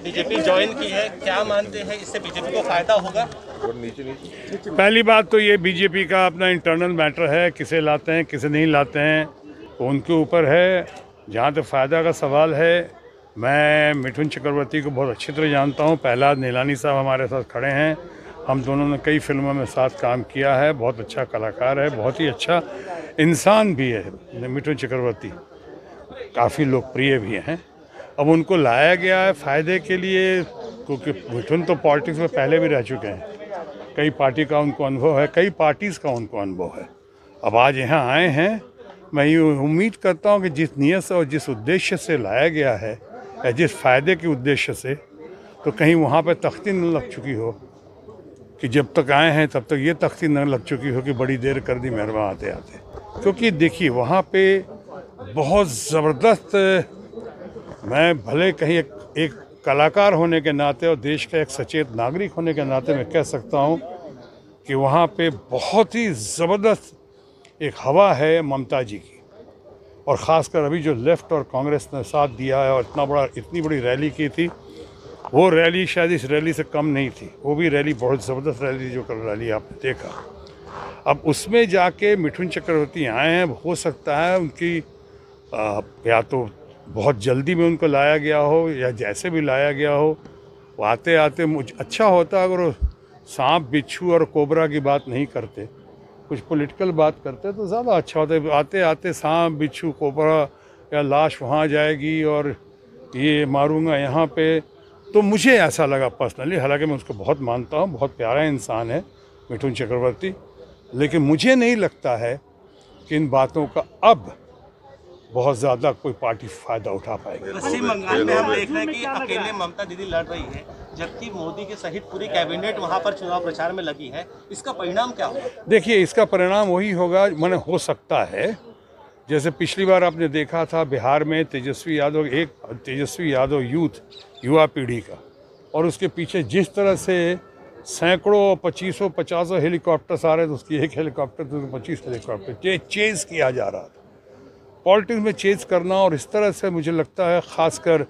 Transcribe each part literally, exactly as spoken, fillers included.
BJP join की है, क्या मानते हैं इससे बीजेपी को फायदा होगा? पहली बात तो ये बीजेपी का अपना इंटरनल मैटर है, किसे लाते हैं किसे नहीं लाते हैं तो उनके ऊपर है। जहाँ तक फ़ायदा का सवाल है, मैं मिठुन चक्रवर्ती को बहुत अच्छी तरह जानता हूँ। प्रहलाद नीलानी साहब हमारे साथ खड़े हैं, हम दोनों ने कई फिल्मों में साथ काम किया है। बहुत अच्छा कलाकार है, बहुत ही अच्छा इंसान भी है मिठुन चक्रवर्ती, काफ़ी लोकप्रिय भी हैं। अब उनको लाया गया है फ़ायदे के लिए, क्योंकि मिठुन तो पॉलिटिक्स में पहले भी रह चुके हैं, कई पार्टी का उनको अनुभव है, कई पार्टीज़ का उनको अनुभव है। अब आज यहाँ आए हैं, मैं ये उम्मीद करता हूँ कि जिस नीयत से और जिस उद्देश्य से लाया गया है या जिस फ़ायदे के उद्देश्य से, तो कहीं वहाँ पे तख्ती न लग चुकी हो कि जब तक आए हैं तब तक ये तख्ती न लग चुकी हो कि बड़ी देर कर दी मेहरबान आते आते। क्योंकि देखिए वहाँ पे बहुत ज़बरदस्त, मैं भले कहीं एक, एक कलाकार होने के नाते और देश का एक सचेत नागरिक होने के नाते मैं कह सकता हूँ कि वहाँ पे बहुत ही ज़बरदस्त एक हवा है ममता जी की। और ख़ासकर अभी जो लेफ़्ट और कांग्रेस ने साथ दिया है और इतना बड़ा इतनी बड़ी रैली की थी, वो रैली शायद इस रैली से कम नहीं थी। वो भी रैली बहुत ज़बरदस्त रैली, जो कल रैली आपने देखा। अब उसमें जाके मिठुन चक्रवर्ती आए हैं, हो सकता है उनकी आ, या तो बहुत जल्दी में उनको लाया गया हो या जैसे भी लाया गया हो, वो आते आते मुझे अच्छा होता अगर वो सांप बिच्छू और कोबरा की बात नहीं करते, कुछ पॉलिटिकल बात करते तो ज़्यादा अच्छा होता। आते आते सांप बिच्छू कोबरा या लाश वहाँ जाएगी और ये मारूंगा यहाँ पे, तो मुझे ऐसा लगा पर्सनली। हालांकि मैं उसको बहुत मानता हूँ, बहुत प्यारा इंसान है मिठुन चक्रवर्ती, लेकिन मुझे नहीं लगता है कि इन बातों का अब बहुत ज़्यादा कोई पार्टी फ़ायदा उठा पाएगी। पश्चिम बंगाल में हम देख रहे हैं कि अकेले ममता दीदी लड़ रही है, जबकि मोदी के सहित पूरी कैबिनेट वहां पर चुनाव प्रचार में लगी है। इसका परिणाम क्या होगा? देखिए, इसका परिणाम वही होगा, माने हो सकता है जैसे पिछली बार आपने देखा था बिहार में तेजस्वी यादव, एक तेजस्वी यादव यूथ युवा पीढ़ी का, और उसके पीछे जिस तरह से सैकड़ों पच्चीसों पचासों हेलीकॉप्टर्स आ रहे थे, उसकी एक हेलीकॉप्टर तो पच्चीस हेलीकॉप्टर चे, चेज किया जा रहा था। पॉलिटिक्स में चेज करना, और इस तरह से मुझे लगता है ख़ासकर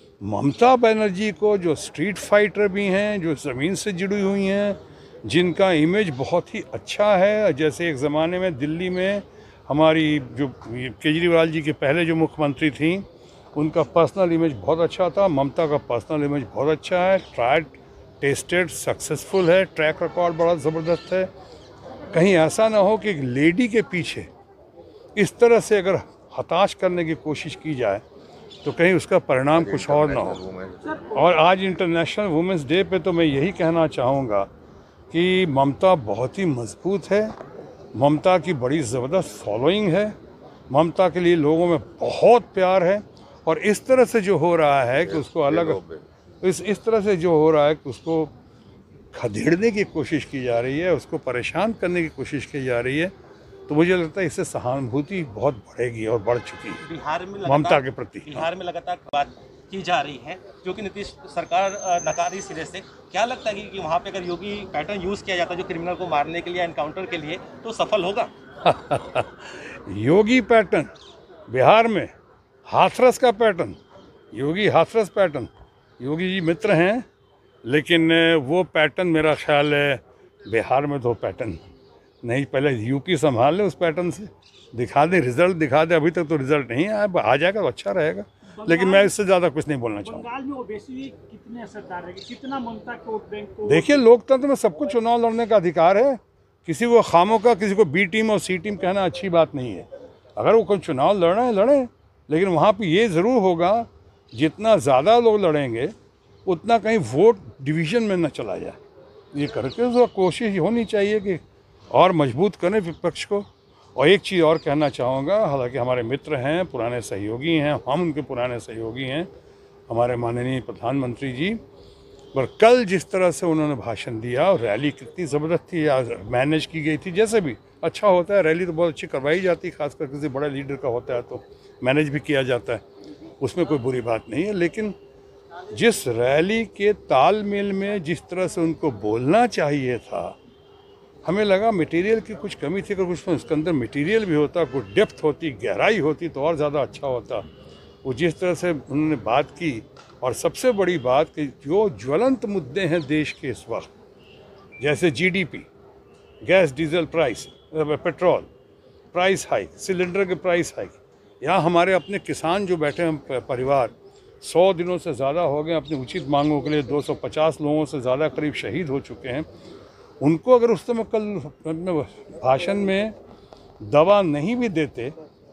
ममता बनर्जी को, जो स्ट्रीट फाइटर भी हैं, जो ज़मीन से जुड़ी हुई हैं, जिनका इमेज बहुत ही अच्छा है। जैसे एक ज़माने में दिल्ली में हमारी जो केजरीवाल जी के पहले जो मुख्यमंत्री थी, उनका पर्सनल इमेज बहुत अच्छा था। ममता का पर्सनल इमेज बहुत अच्छा है, ट्राइड टेस्टेड सक्सेसफुल है, ट्रैक रिकॉर्ड बड़ा ज़बरदस्त है। कहीं ऐसा ना हो कि एक लेडी के पीछे इस तरह से अगर हताश करने की कोशिश की जाए तो कहीं उसका परिणाम कुछ और ना हो। और आज इंटरनेशनल वुमेंस डे पे तो मैं यही कहना चाहूँगा कि ममता बहुत ही मजबूत है, ममता की बड़ी ज़बरदस्त फॉलोइंग है, ममता के लिए लोगों में बहुत प्यार है। और इस तरह से जो हो रहा है कि उसको अलग इस इस तरह से जो हो रहा है कि उसको खदेड़ने की कोशिश की जा रही है, उसको परेशान करने की कोशिश की जा रही है, तो मुझे लगता है इससे सहानुभूति बहुत बढ़ेगी और बढ़ चुकी है बिहार में ममता के प्रति। बिहार में लगातार बात की जा रही है, जो कि नीतीश सरकार नकारी सिरे से। क्या लगता है कि वहाँ पे अगर योगी पैटर्न यूज़ किया जाता है जो क्रिमिनल को मारने के लिए, एनकाउंटर के लिए, तो सफल होगा? योगी पैटर्न बिहार में, हाथरस का पैटर्न, योगी हाथरस पैटर्न, योगी जी मित्र हैं, लेकिन वो पैटर्न मेरा ख्याल है बिहार में तो पैटर्न नहीं। पहले यूपी संभाल ले, उस पैटर्न से दिखा दे, रिजल्ट दिखा दे। अभी तक तो रिजल्ट नहीं आया, आ जाएगा तो अच्छा रहेगा, लेकिन मैं इससे ज़्यादा कुछ नहीं बोलना चाहूँगा। बंगाल में ओबेसी कितने असरदार है, कितना ममता के वोट बैंक को? देखिए, लोकतंत्र में सबको चुनाव लड़ने का अधिकार है, किसी को खामों का किसी को बी टीम और सी टीम कहना अच्छी बात नहीं है। अगर वो कोई चुनाव लड़ रहे हैं लड़ें, लेकिन वहाँ पे ये ज़रूर होगा जितना ज़्यादा लोग लड़ेंगे उतना कहीं वोट डिवीज़न में न चला जाए। ये करके तो कोशिश होनी चाहिए कि और मजबूत करें विपक्ष को। और एक चीज़ और कहना चाहूँगा, हालांकि हमारे मित्र हैं, पुराने सहयोगी हैं, हम उनके पुराने सहयोगी हैं, हमारे माननीय प्रधानमंत्री जी, पर कल जिस तरह से उन्होंने भाषण दिया और रैली कितनी ज़बरदस्त थी, मैनेज की गई थी, जैसे भी अच्छा होता है, रैली तो बहुत अच्छी करवाई जाती है, खासकर किसी बड़े लीडर का होता है तो मैनेज भी किया जाता है, उसमें कोई बुरी बात नहीं है। लेकिन जिस रैली के तालमेल में जिस तरह से उनको बोलना चाहिए था, हमें लगा मटेरियल की कुछ कमी थी। अगर कुछ उसके अंदर मटेरियल भी होता, कुछ डेप्थ होती, गहराई होती तो और ज़्यादा अच्छा होता। वो जिस तरह से उन्होंने बात की, और सबसे बड़ी बात कि जो ज्वलंत मुद्दे हैं देश के इस वक्त, जैसे GDP, gas diesel price, petrol price hike, cylinder के प्राइस हाइक, यहाँ हमारे अपने किसान जो बैठे हैं परिवार सौ दिनों से ज़्यादा हो गए अपनी उचित मांगों के लिए, दो सौ पचास लोगों से ज़्यादा करीब शहीद हो चुके हैं। उनको अगर उस समय कल अपने भाषण में दवा नहीं भी देते,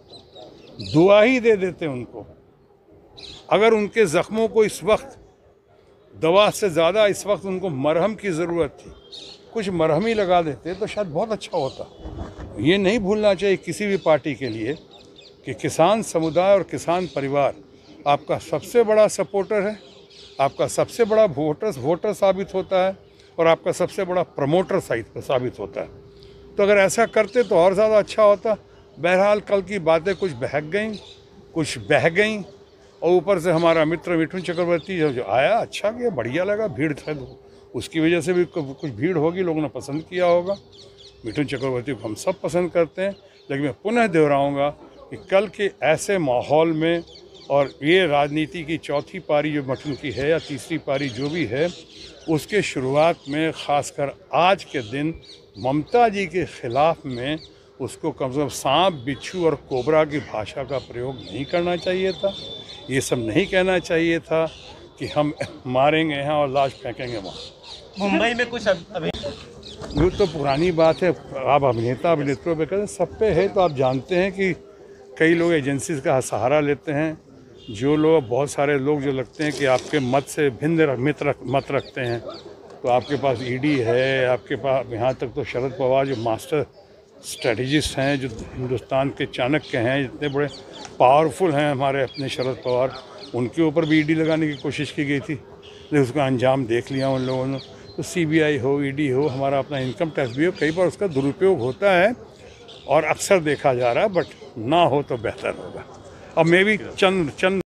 दुआ ही दे देते उनको, अगर उनके ज़ख्मों को इस वक्त दवा से ज़्यादा इस वक्त उनको मरहम की ज़रूरत थी, कुछ मरहम ही लगा देते तो शायद बहुत अच्छा होता। ये नहीं भूलना चाहिए किसी भी पार्टी के लिए कि किसान समुदाय और किसान परिवार आपका सबसे बड़ा सपोर्टर है, आपका सबसे बड़ा वोटर वोटर साबित होता है और आपका सबसे बड़ा प्रमोटर साबित होता है। तो अगर ऐसा करते तो और ज़्यादा अच्छा होता। बहरहाल कल की बातें कुछ बहक गईं, कुछ बह गईं, और ऊपर से हमारा मित्र मिठुन चक्रवर्ती जो, जो आया, अच्छा किया, बढ़िया लगा, भीड़ था उसकी वजह से भी कुछ भीड़ होगी, लोगों ने पसंद किया होगा। मिठुन चक्रवर्ती को हम सब पसंद करते हैं, लेकिन मैं पुनः दोहराऊंगा कि कल के ऐसे माहौल में, और ये राजनीति की चौथी पारी जो मिठुन की है या तीसरी पारी जो भी है, उसके शुरुआत में ख़ासकर आज के दिन ममता जी के ख़िलाफ़ में उसको कम से कम सांप, बिच्छू और कोबरा की भाषा का प्रयोग नहीं करना चाहिए था। ये सब नहीं कहना चाहिए था कि हम मारेंगे यहाँ और लाश फेंकेंगे वहाँ। मुंबई में कुछ अभी ये तो पुरानी बात है, आप अभिनेता अभिनेत्रियों पे कहते सब पे है। तो आप जानते हैं कि कई लोग एजेंसीज का सहारा लेते हैं, जो लोग, बहुत सारे लोग जो लगते हैं कि आपके मत से भिन्न मित रख, मत रखते हैं। तो आपके पास ईडी है, आपके पास यहाँ तक तो शरद पवार जो मास्टर स्ट्रेटजिस्ट हैं, जो हिंदुस्तान के चाणक्य हैं, इतने बड़े पावरफुल हैं हमारे अपने शरद पवार, उनके ऊपर भी ईडी लगाने की कोशिश की गई थी, लेकिन उसका अंजाम देख लिया उन लोगों ने। तो सीबीआई हो, ईडी हो, हमारा अपना इनकम टैक्स भी हो, कई बार उसका दुरुपयोग होता है और अक्सर देखा जा रहा है, बट ना हो तो बेहतर होगा। अब मैं भी चंद चंद